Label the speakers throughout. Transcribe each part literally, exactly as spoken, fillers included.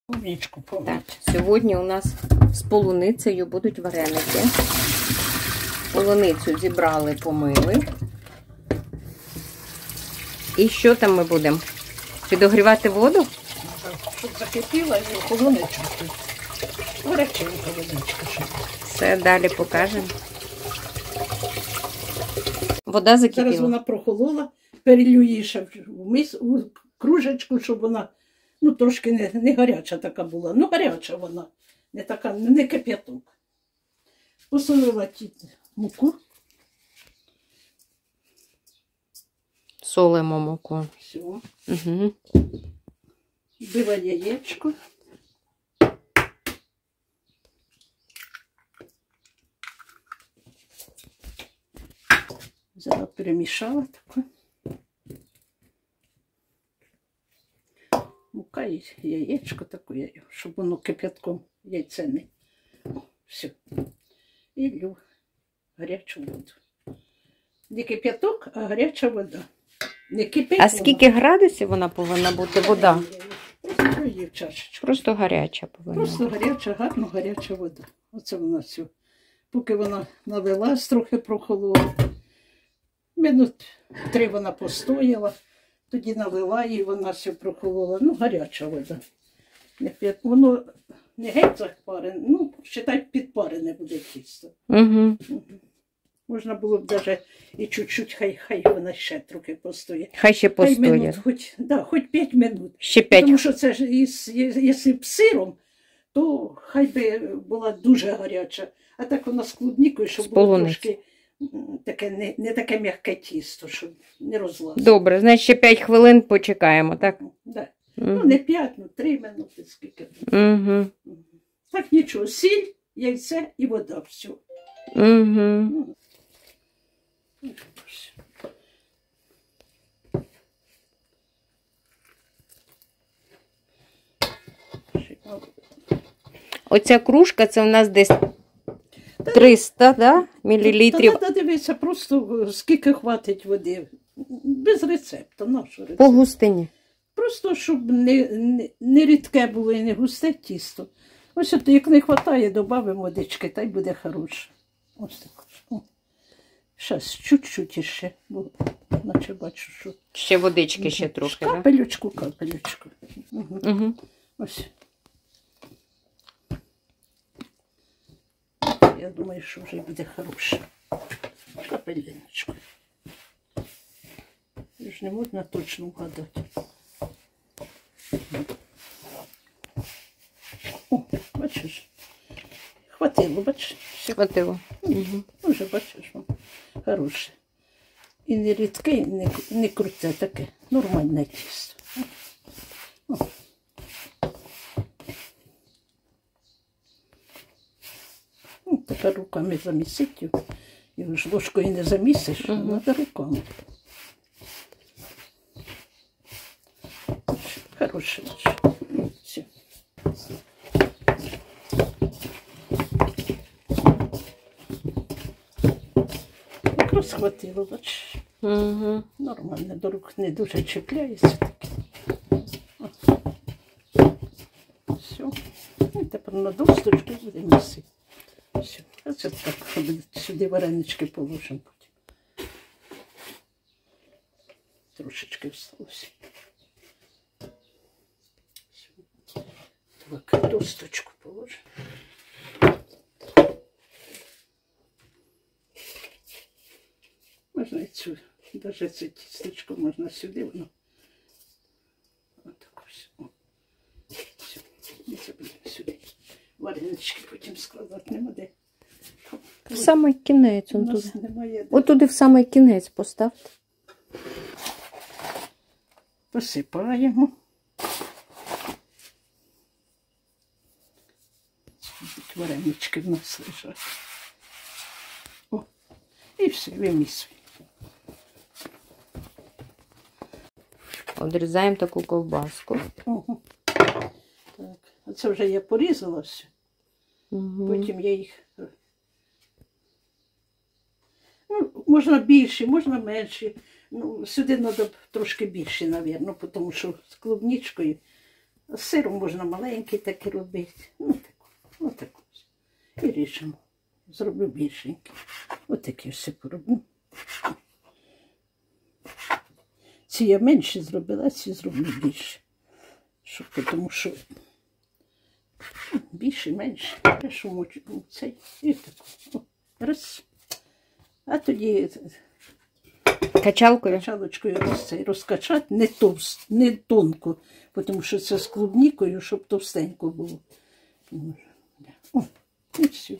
Speaker 1: Полуничку помити.
Speaker 2: Так, сьогодні у нас з полуницею будуть вареники. Полуницю зібрали, помили. І що там ми будемо? Підогрівати воду?
Speaker 1: Щоб закипіла і полуничку. Горяченька водичка.
Speaker 2: Все, далі покажемо. Вода закипіла.
Speaker 1: Зараз вона прохолола, перелью її ще в мис, у кружечку, щоб вона, ну, трошки не, не гаряча така була. Ну, гаряча вона, не така, не кип'яток. Посолила ті муку.
Speaker 2: Солимо муку.
Speaker 1: Все.
Speaker 2: Угу.
Speaker 1: Била яєчко. Взяла, перемішала таку. Мука і яєчко таке, щоб воно кип'ятком яйце не. Все. І лью гарячу воду. Не кип'яток, а гаряча вода. Не кипить.
Speaker 2: А скільки градусів вона повинна бути, вода?
Speaker 1: Просто її в чашечку.
Speaker 2: Просто гаряча повинна.
Speaker 1: Просто гаряча, гарно гаряча вода. Оце вона все. Поки вона налилась, трохи прохолола. Минут три вона постояла, тоді налила її, вона все прохолола. Ну, гаряча вода. Воно не геть запарене, ну, считай, підпарене буде тісто.
Speaker 2: Угу.
Speaker 1: Можна було б навіть і чуть-чуть, хай, хай вона ще трохи постоє.
Speaker 2: Хай ще
Speaker 1: Хай минут,
Speaker 2: постоє.
Speaker 1: хоч, да, хоч п'ять минут.
Speaker 2: Ще п'ять.
Speaker 1: Тому що це ж, із- якщо б сиром, то хай би була дуже гаряча. А так вона з клубнікою, щоб
Speaker 2: З
Speaker 1: було
Speaker 2: полуниці.
Speaker 1: трошки м, таке, не, не таке м'яке тісто, щоб не розлазило.
Speaker 2: Добре, значить ще п'ять хвилин почекаємо, так?
Speaker 1: Да. Ну,
Speaker 2: Угу.
Speaker 1: не п'ять, ну три минути, скільки.
Speaker 2: Угу.
Speaker 1: Так нічого, сіль, яйце і вода, все.
Speaker 2: Угу. Оця кружка, це у нас десь триста, да, мілілітрів.
Speaker 1: Та треба дивитися просто, скільки хватить води. Без рецепту, нашого
Speaker 2: По
Speaker 1: рецепту.
Speaker 2: густині.
Speaker 1: Просто, щоб не, не, не рідке було і не густе тісто. Ось от, як не вистачає, додамо водички, та й буде хороше. Ось так. О. Щас, чуть-чуть іще, бо наче бачу, що...
Speaker 2: Ще водички ще трохи, так?
Speaker 1: Капелючку, капелючку. Угу.
Speaker 2: Угу.
Speaker 1: Ось. Я думаю, що вже буде хороше. Капеліночку. Ж не можна точно вгадати. О, бачиш? Хватило, бачиш? Все.
Speaker 2: Хватило. Угу.
Speaker 1: Вже бачиш, воно хороше. І не рідке, і не, не круте таке. Нормальне тісто. О. Ну, тепер руками замісить його. Його ж ложкою не замісиш, а
Speaker 2: Мгм.
Speaker 1: треба руками. Хороше. Все. Якраз хватило, бачиш.
Speaker 2: Угу.
Speaker 1: Нормально, до рук не дуже чіпляється таке. Все. І тепер на досточку буде місити. Все. А це так, щоб сюди варенички положимо потім. Трошечки всталося. Так, досточку положимо. Можна і цю, навіть це тістечко можна сюди, воно. Отак ось. О. Все. І це буде сюди. Варенички потім складати нема де.
Speaker 2: В самий кінець
Speaker 1: У
Speaker 2: он
Speaker 1: нас
Speaker 2: туди.
Speaker 1: немає де.
Speaker 2: От туди в самий кінець поставте.
Speaker 1: Посипаємо. Тут варенички в нас лежать. О, і все, вимісуємо.
Speaker 2: Одрізаємо таку ковбаску.
Speaker 1: Ого. Так, а це вже я порізала все.
Speaker 2: Угу.
Speaker 1: Потім я їх. Ну, можна більше, можна менше. Ну, сюди треба трошки більше, мабуть, тому що з клубничкою З сиром можна маленький такий робити. Ну, таку, отаку. І ріжемо. Зроблю більшенький. Отакі все пороблю. Ці я менше зробила, а ці зроблю більше. Щоб, тому що більше, менше. Хорошо мочу цей. І таку. Раз. А тоді
Speaker 2: Качалкою?
Speaker 1: качалочкою роз, цей, розкачати не товст, не тонко, тому що це з клубнікою, щоб товстенько було. О, і все.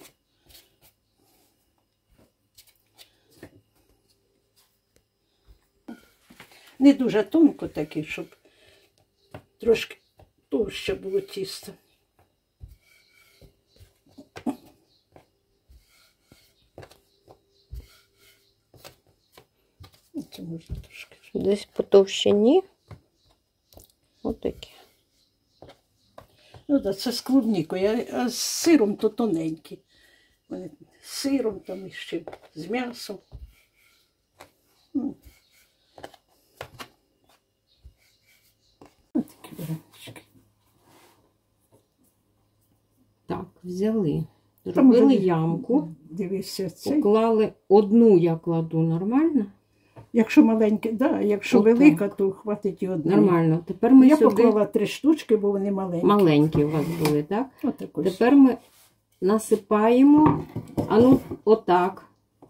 Speaker 1: Не дуже тонко таке, щоб трошки товще було тісто. Це можна трошки.
Speaker 2: Десь по товщині. Отакі.
Speaker 1: Ну так, це з клубнікою, а з сиром то тоненькі. Вони з сиром, там іще з м'ясом. Ось такі варенички.
Speaker 2: Так, взяли. Зробили
Speaker 1: Там
Speaker 2: ямку.
Speaker 1: Дивися, це.
Speaker 2: Поклали одну, я кладу, нормально?
Speaker 1: Якщо маленька, да, якщо
Speaker 2: Отак.
Speaker 1: велика, то хватить і одної.
Speaker 2: Нормально. Тепер ми
Speaker 1: Я
Speaker 2: сюди...
Speaker 1: поклала три штучки, бо вони маленькі.
Speaker 2: Маленькі у вас були, так?
Speaker 1: Отак ось.
Speaker 2: Тепер ми насипаємо, а ну, отак.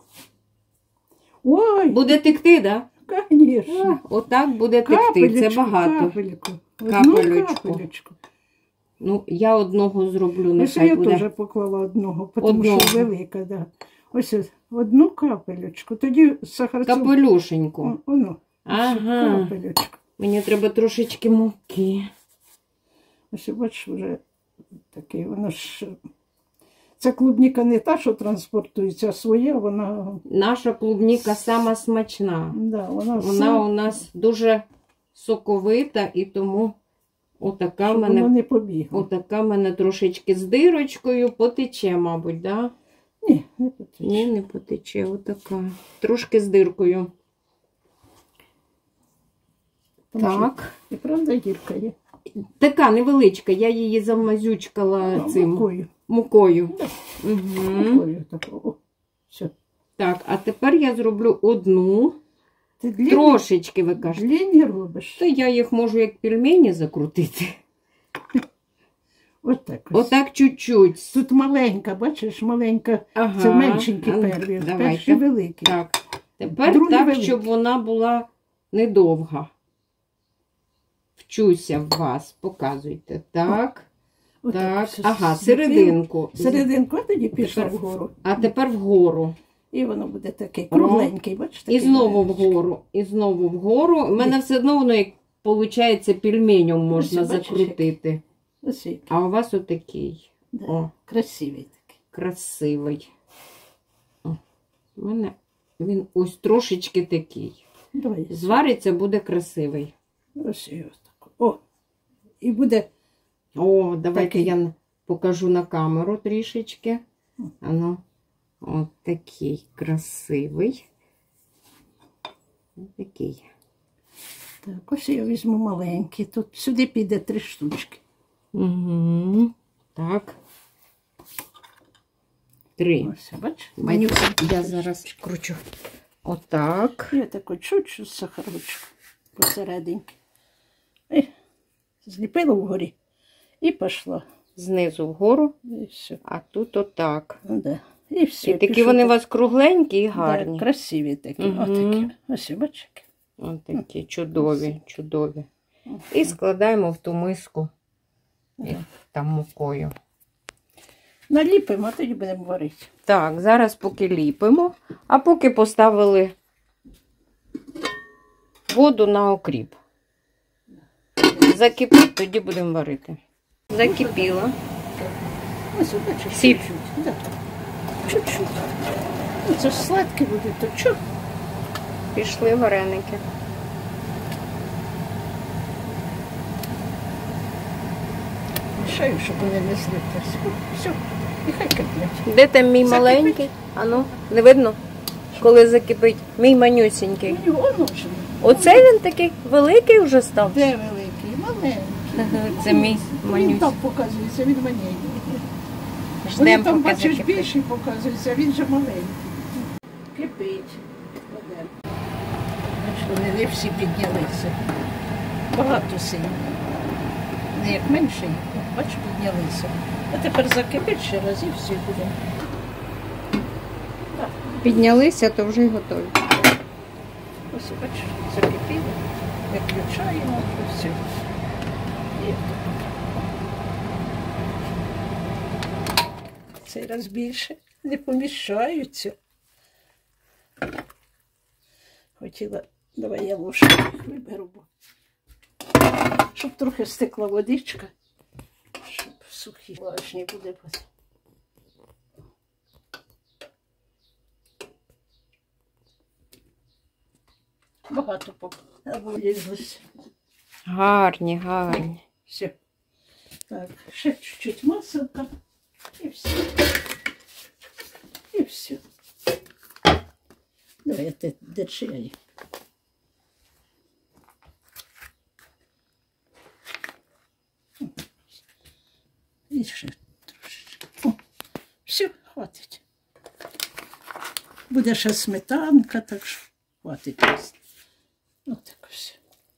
Speaker 1: Ой,
Speaker 2: Буде текти, так?
Speaker 1: звісно.
Speaker 2: Отак буде текти. Це багато.
Speaker 1: Капельку.
Speaker 2: Капелючку.
Speaker 1: Одну капелючку.
Speaker 2: Ну, я одного зроблю,
Speaker 1: Ось
Speaker 2: нехай
Speaker 1: я
Speaker 2: буде.
Speaker 1: теж поклала одного, тому
Speaker 2: Одного.
Speaker 1: що велика, да. Ось ось, одну капелючку. Тоді сахарцю.
Speaker 2: Капелюшеньку.
Speaker 1: О, Воно.
Speaker 2: Ага.
Speaker 1: Капелючку.
Speaker 2: Мені треба трошечки муки.
Speaker 1: Ось бачиш, вже такий, воно ж. Ця клубніка не та, що транспортується, а своя, вона.
Speaker 2: Наша клубніка сама смачна.
Speaker 1: Да, вона
Speaker 2: Вона у нас дуже соковита і тому отака в
Speaker 1: щоб
Speaker 2: мене,
Speaker 1: воно не побігло.
Speaker 2: отака в мене трошечки з дирочкою потече, мабуть, да?
Speaker 1: Ні, не потече.
Speaker 2: Ні, не потече, отака. Трошки з диркою.
Speaker 1: Тому що
Speaker 2: Так.
Speaker 1: І правда гірка є.
Speaker 2: Така невеличка, я її замазючкала
Speaker 1: А,
Speaker 2: цим
Speaker 1: мукою.
Speaker 2: мукою.
Speaker 1: Да.
Speaker 2: Угу.
Speaker 1: Мукою таку. О, все.
Speaker 2: Так, а тепер я зроблю одну.
Speaker 1: Ти длинні,
Speaker 2: Трошечки, ви кажете.
Speaker 1: длинні робиш.
Speaker 2: То я їх можу як пельмені закрутити.
Speaker 1: Отак ось.
Speaker 2: Отак чуть-чуть.
Speaker 1: Тут маленька, бачиш, маленька.
Speaker 2: Ага.
Speaker 1: Це меншенькі
Speaker 2: А ну,
Speaker 1: перві,
Speaker 2: давайте.
Speaker 1: перші великі.
Speaker 2: Так. Тепер
Speaker 1: Другі
Speaker 2: так,
Speaker 1: великі.
Speaker 2: щоб вона була недовга. Вчуся в вас. Показуйте. Так.
Speaker 1: Отак
Speaker 2: Так.
Speaker 1: все
Speaker 2: Ага,
Speaker 1: зліпив.
Speaker 2: серединку.
Speaker 1: Серединку, а тоді пішла
Speaker 2: Тепер-
Speaker 1: вгору.
Speaker 2: А тепер вгору.
Speaker 1: І воно буде такий кругленький, бачиш?
Speaker 2: І
Speaker 1: такий
Speaker 2: знову
Speaker 1: маленький.
Speaker 2: вгору. І знову вгору. У мене все одно воно, як виходить, пельменем можна
Speaker 1: Ось, бачиш,
Speaker 2: закрутити.
Speaker 1: Ось який.
Speaker 2: А у вас отакий.
Speaker 1: Да.
Speaker 2: О,
Speaker 1: Красивий такий.
Speaker 2: красивий. О, у мене він ось трошечки такий.
Speaker 1: Давай.
Speaker 2: Звариться, буде красивий.
Speaker 1: Ось і ось так. О, і буде.
Speaker 2: О, давайте
Speaker 1: Такий.
Speaker 2: я покажу на камеру трішечки. Ано, от такий красивий. Ось такий.
Speaker 1: Так, ось я візьму маленький. Тут сюди піде три штучки.
Speaker 2: Угу. Так. Три.
Speaker 1: Ось, бачиш?
Speaker 2: Бачите,
Speaker 1: Манюсенький.
Speaker 2: я зараз кручу. Отак.
Speaker 1: Я таку чуть-чуть сахарочку посерединки. І зліпила вгорі. І пішла.
Speaker 2: Знизу вгору,
Speaker 1: І все.
Speaker 2: а тут отак.
Speaker 1: Ну, да. І все.
Speaker 2: І такі
Speaker 1: пішов
Speaker 2: вони у
Speaker 1: так.
Speaker 2: вас кругленькі і
Speaker 1: Да,
Speaker 2: гарні.
Speaker 1: красиві такі.
Speaker 2: Мгм.
Speaker 1: Отакі. Ось, бачиш. які.
Speaker 2: Ось такі чудові, чудові. І складаємо в ту миску і там мукою.
Speaker 1: Наліпимо, а тоді будемо варити.
Speaker 2: Так, зараз поки ліпимо, а поки поставили воду на окріп. Закипить, тоді будемо варити. Закипіло.
Speaker 1: Ось, бачиш,
Speaker 2: Сіль.
Speaker 1: чуть-чуть. Да. Чуть-чуть. Ну, це ж сладке буде, то чого?
Speaker 2: Пішли вареники.
Speaker 1: Мішаю, щоб вони не злиплися. Все, нехай киплять.
Speaker 2: Де там мій
Speaker 1: Закипить.
Speaker 2: маленький? Ану, не видно, коли закипить. Мій манюсінький.
Speaker 1: Воно ж.
Speaker 2: Оце він такий великий вже став.
Speaker 1: Де великий? Маленький.
Speaker 2: Це мій
Speaker 1: Він
Speaker 2: манюсь.
Speaker 1: там показується, він маленький. Вони
Speaker 2: Ждемо,
Speaker 1: там,
Speaker 2: поки
Speaker 1: бачиш,
Speaker 2: закипить.
Speaker 1: більший показується, а він же маленький. Кипить. Кладемо. Бачиш, вони не всі піднялися. Багато сильно. Не як менший, бач, піднялися. А тепер закипить ще раз і всі будемо. Так,
Speaker 2: Піднялися, то вже й готові.
Speaker 1: ось, бачиш, закипіло. Виключаємо і все. І цей раз більше не поміщаються. Хотіла, давай я ложку виберу, бо щоб трохи стекла водичка, щоб сухі влажні буде. Багато повилізлося.
Speaker 2: Гарні, гарні.
Speaker 1: Все. Так, ще чуть-чуть маселка і все. І все. Давай, ти держи її. І ще трошечки. О, все, хватить. Буде ще сметанка, так що хватить. Отак все.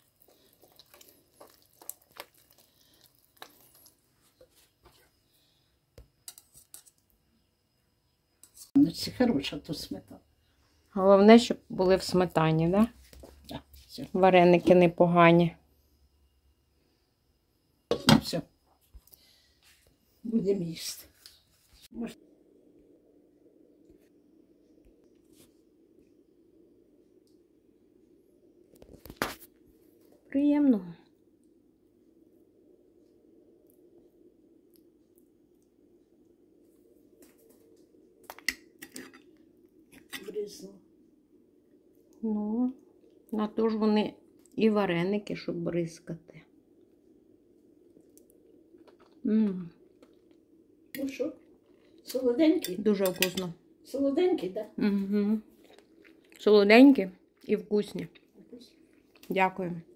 Speaker 1: Ну, це хороша тут сметана.
Speaker 2: Головне, щоб були в сметані, да?
Speaker 1: Так, все.
Speaker 2: Вареники непогані.
Speaker 1: Все. Будемо їсти. Мож-
Speaker 2: Приємно.
Speaker 1: Бризну.
Speaker 2: Ну, на то ж вони і вареники, щоб бризкати. М,
Speaker 1: Ну що, солоденький?
Speaker 2: дуже вкусно.
Speaker 1: Солоденький, так?
Speaker 2: Угу. Солоденькі і вкусні. Дякую.